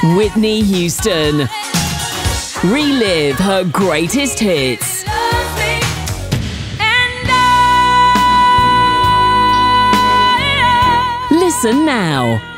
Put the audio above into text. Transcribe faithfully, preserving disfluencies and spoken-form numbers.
Whitney Houston. Relive her greatest hits. Listen now.